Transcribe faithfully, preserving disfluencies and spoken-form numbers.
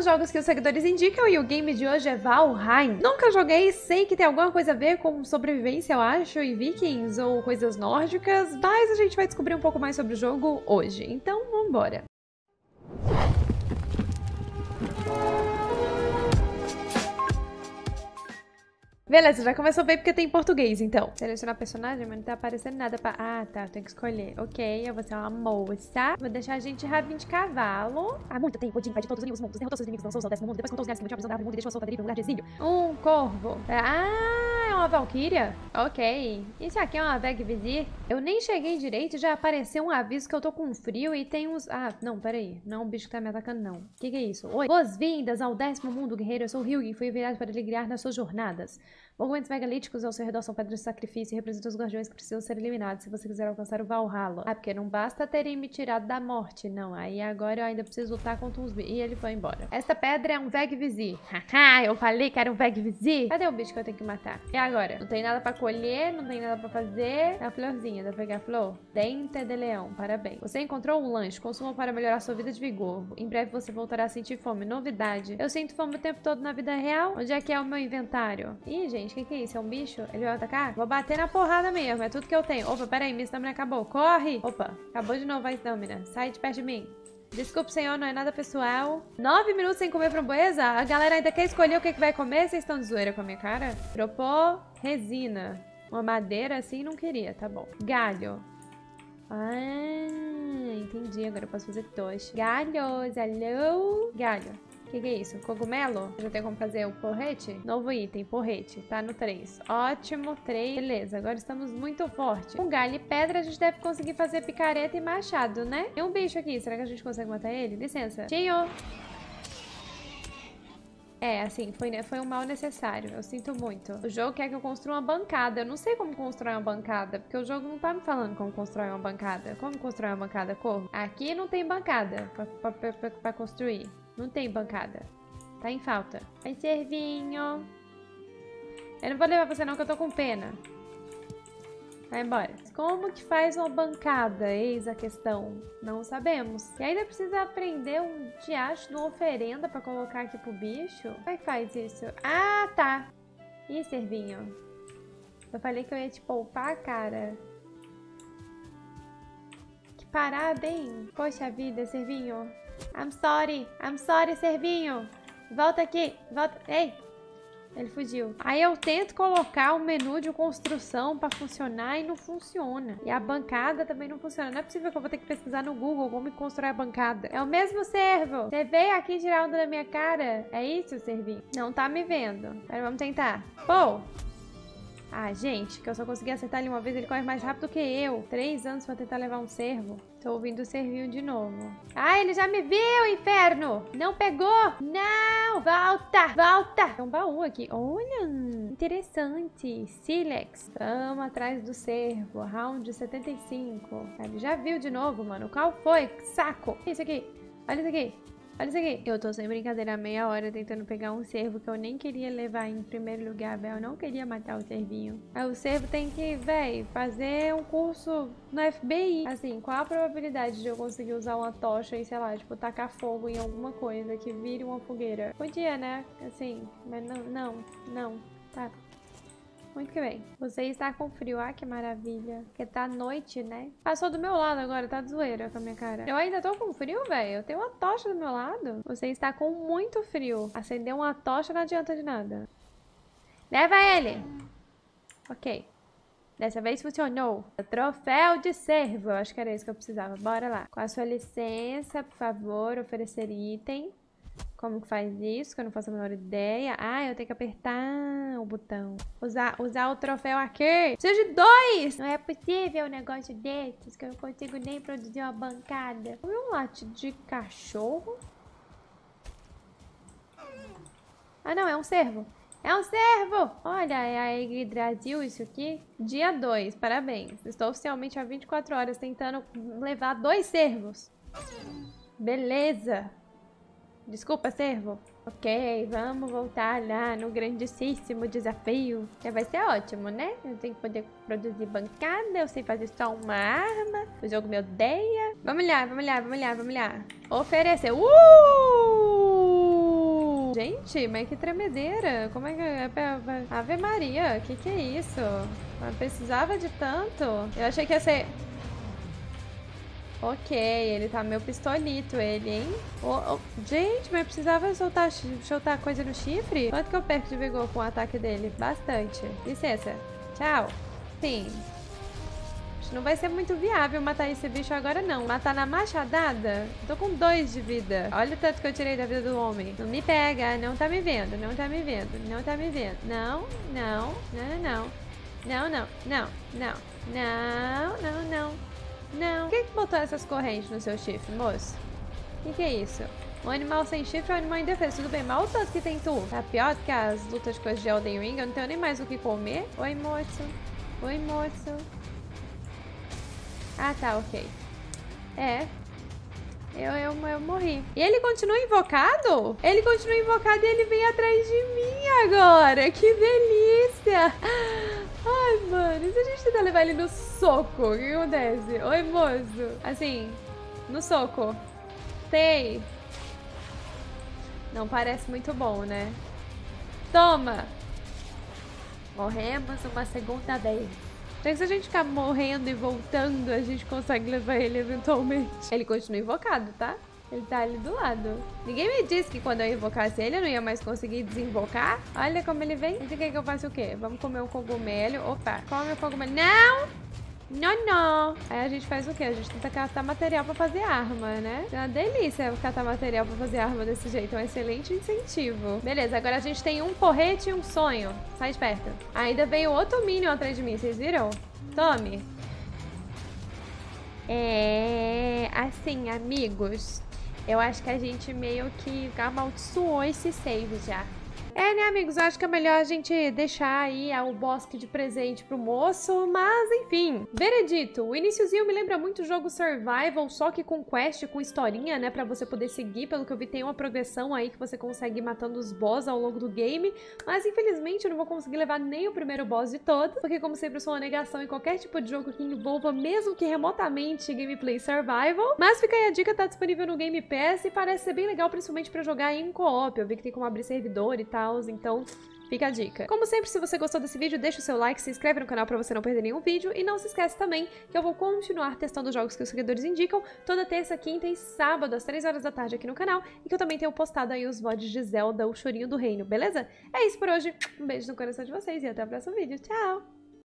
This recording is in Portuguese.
jogos que os seguidores indicam e o game de hoje é Valheim. Nunca joguei, sei que tem alguma coisa a ver com sobrevivência, eu acho, e vikings ou coisas nórdicas, mas a gente vai descobrir um pouco mais sobre o jogo hoje. Então, vambora. Beleza, já começou bem porque tem português, então. Selecionar personagem, mas não tá aparecendo nada pra... Ah, tá, tem que escolher. Ok, eu vou ser uma moça. Vou deixar a gente rabinho de cavalo. Ah, muito tempo, Odin, vai de todos os inimigos mundos. Derrotou seus inimigos, lançou o décimo mundo. Depois contou os lugares que mantinha a prisão da árvore mundo e deixou a solta deriva em um lugar de exílio. Um corvo. Ah, é uma valquíria? Ok. Isso aqui é uma Veg Vizir. Eu nem cheguei direito e já apareceu um aviso que eu tô com frio e tem uns... Ah, não, peraí. Não é um bicho que tá me atacando, não. O que que é isso? Oi. Boas-vindas ao décimo mundo, guerreiro. Eu sou o Hilgin e fui enviado para lhe guiar nas suas jornadas. Monumentos megalíticos ao seu redor são pedras de sacrifício e representam os guardiões que precisam ser eliminados se você quiser alcançar o Valhalla. Ah, porque não basta terem me tirado da morte, não. Aí agora eu ainda preciso lutar contra uns bichos. E ele foi embora. Esta pedra é um Veg Vizir. Haha, eu falei que era um Veg Vizir. Cadê o bicho que eu tenho que matar? E agora? Não tem nada pra colher, não tem nada pra fazer. É a florzinha, dá pra pegar a flor? Dente de leão, parabéns. Você encontrou um lanche, consuma para melhorar sua vida de vigor. Em breve você voltará a sentir fome. Novidade. Eu sinto fome o tempo todo na vida real. Onde é que é o meu inventário? Ih, gente. O que, que é isso? É um bicho? Ele vai atacar? Vou bater na porrada mesmo. É tudo que eu tenho. Opa, peraí. Minha estamina acabou. Corre! Opa, acabou de novo a estamina. Sai de perto de mim. Desculpe, senhor. Não é nada pessoal. Nove minutos sem comer framboesa? A galera ainda quer escolher o que, que vai comer? Vocês estão de zoeira com a minha cara? Propor resina. Uma madeira assim não queria. Tá bom. Galho. Ah, entendi. Agora eu posso fazer tocha. Galhos. Alô? Galho. O que, que é isso? Cogumelo? Já tem como fazer o porrete? Novo item, porrete. Tá no três. Ótimo, três. Beleza, agora estamos muito fortes. Com galho e pedra a gente deve conseguir fazer picareta e machado, né? Tem um bicho aqui. Será que a gente consegue matar ele? Licença. Tio! É, assim, foi, foi um mal necessário. Eu sinto muito. O jogo quer que eu construa uma bancada. Eu não sei como constrói uma bancada, porque o jogo não tá me falando como constrói uma bancada. Como constrói uma bancada, corvo? Aqui não tem bancada pra, pra, pra, pra, pra construir. Não tem bancada. Tá em falta. Vai, cervinho. Eu não vou levar você não, que eu tô com pena. Vai embora. Como que faz uma bancada? Eis a questão. Não sabemos. E ainda precisa aprender um diacho de uma oferenda pra colocar aqui pro bicho. Como é que faz isso? Ah, tá. Ih, cervinho. Eu falei que eu ia te poupar, cara. Que parada, hein? Poxa vida, cervinho. I'm sorry, I'm sorry, cervinho. Volta aqui, volta. Ei, ele fugiu. Aí eu tento colocar o menu de construção pra funcionar e não funciona. E a bancada também não funciona. Não é possível que eu vou ter que pesquisar no Google como constrói a bancada. É o mesmo servo. Você veio aqui tirar onda da minha cara? É isso, servinho? Não tá me vendo. Pera, vamos tentar. Pô! Ah, gente, que eu só consegui acertar ele uma vez, ele corre mais rápido que eu. Três anos pra tentar levar um servo. Tô ouvindo o servinho de novo. Ah, ele já me viu, inferno! Não pegou! Não! Volta! Volta! Tem um baú aqui. Olha, interessante. Silex. Tamo atrás do servo. Round setenta e cinco. Ele já viu de novo, mano. Qual foi? Saco! Isso aqui. Olha isso aqui. Olha isso aqui. Eu tô sem brincadeira há meia hora tentando pegar um cervo que eu nem queria levar em primeiro lugar, velho. Eu não queria matar o cervinho. Aí o cervo tem que, velho, fazer um curso no F B I. Assim, qual a probabilidade de eu conseguir usar uma tocha e, sei lá, tipo, tacar fogo em alguma coisa que vire uma fogueira? Podia, né? Assim, mas não, não, não. Tá. Muito que bem. Você está com frio. Ah, que maravilha. Porque tá noite, né? Passou do meu lado agora. Tá de zoeira com a minha cara. Eu ainda tô com frio, velho. Eu tenho uma tocha do meu lado. Você está com muito frio. Acender uma tocha não adianta de nada. Leva ele. Ok. Dessa vez funcionou. Troféu de servo. Eu acho que era isso que eu precisava. Bora lá. Com a sua licença, por favor, oferecer item. Como que faz isso? Que eu não faço a menor ideia. Ah, eu tenho que apertar o botão. Usar, usar o troféu aqui. Preciso de dois! Não é possível um negócio desses que eu não consigo nem produzir uma bancada. Como um late de cachorro? Ah, não. É um cervo. É um cervo! Olha, é a Yggdrasil isso aqui. Dia dois. Parabéns. Estou oficialmente há vinte e quatro horas tentando levar dois cervos. Beleza. Desculpa, servo. Ok, vamos voltar lá no grandíssimo desafio. Que vai ser ótimo, né? Eu tenho que poder produzir bancada. Eu sei fazer só uma arma. O jogo me odeia. Vamos lá, vamos lá, vamos lá, vamos lá. Oferecer. Uh! Gente, mas que tremedeira. Como é que... Ave Maria, que que é isso? Mas precisava de tanto? Eu achei que ia ser... Ok, ele tá meio pistolito, ele, hein? Oh, oh. Gente, mas precisava soltar, soltar coisa no chifre? Quanto que eu perco de vigor com o ataque dele? Bastante. Licença. Tchau. Sim. Acho que não vai ser muito viável matar esse bicho agora, não. Matar na machadada? Tô com dois de vida. Olha o tanto que eu tirei da vida do homem. Não me pega. Não tá me vendo. Não tá me vendo. Não tá me vendo. Não, não, não, não. Não, não, não, não. Não, não, não. Não. Quem que botou essas correntes no seu chifre, moço? O que, que é isso? Um animal sem chifre é um animal indefeso. Tudo bem, mas olha o tanto que tem tu. Tá pior do que as lutas de coisas de Elden Ring. Eu não tenho nem mais o que comer. Oi, moço. Oi, moço. Ah, tá, ok. É. Eu, eu, eu morri. E ele continua invocado? Ele continua invocado e ele vem atrás de mim agora. Que delícia. Ai, mano. E se a gente tentar levar ele no soco? O que acontece? Oi, moço. Assim, no soco. Sei. Não parece muito bom, né? Toma. Morremos uma segunda vez. Será que se a gente ficar morrendo e voltando, a gente consegue levar ele eventualmente? Ele continua invocado, tá? Ele tá ali do lado. Ninguém me disse que quando eu invocasse ele, eu não ia mais conseguir desinvocar. Olha como ele vem. Você quer que eu faça o quê? Vamos comer um cogumelo. Opa, come o cogumelo. Não! Não, não. Aí a gente faz o quê? A gente tenta catar material pra fazer arma, né? É uma delícia catar material pra fazer arma desse jeito. É um excelente incentivo. Beleza, agora a gente tem um porrete e um sonho. Sai de perto. Ainda veio outro Minion atrás de mim, vocês viram? Tome. É... Assim, amigos, eu acho que a gente meio que amaldiçoou esse save já. É, né, amigos? Eu acho que é melhor a gente deixar aí o bosque de presente pro moço, mas enfim. Veredito, o iniciozinho me lembra muito o jogo Survival, só que com quest, com historinha, né, pra você poder seguir. Pelo que eu vi, tem uma progressão aí que você consegue ir matando os boss ao longo do game, mas infelizmente eu não vou conseguir levar nem o primeiro boss de todos, porque como sempre eu sou uma negação em qualquer tipo de jogo que envolva, mesmo que remotamente, gameplay Survival. Mas fica aí a dica, tá disponível no Game Pass e parece ser bem legal, principalmente pra jogar em co-op. Eu vi que tem como abrir servidor e tal. Então, fica a dica. Como sempre, se você gostou desse vídeo, deixa o seu like, se inscreve no canal pra você não perder nenhum vídeo e não se esquece também que eu vou continuar testando os jogos que os seguidores indicam toda terça, quinta e sábado às três horas da tarde aqui no canal e que eu também tenho postado aí os V O Ds de Zelda, o Chorinho do Reino, beleza? É isso por hoje, um beijo no coração de vocês e até o próximo vídeo. Tchau!